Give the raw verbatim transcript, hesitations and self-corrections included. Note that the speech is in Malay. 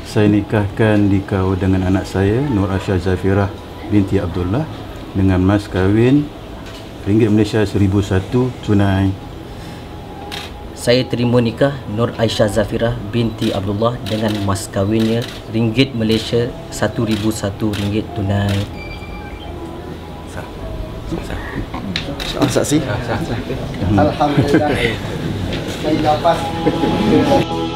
saya nikahkan Dikau dengan anak saya Nur Aisyah Zafirah binti Abdullah dengan mas kahwin ringgit Malaysia seribu satu tunai. Saya terima nikah Nur Aisyah Zafirah binti Abdullah dengan mas kahwinnya ringgit Malaysia satu ribu satu ringgit tunai. Sah. Sah. Sah. Saksi. Alhamdulillah. Saya dapat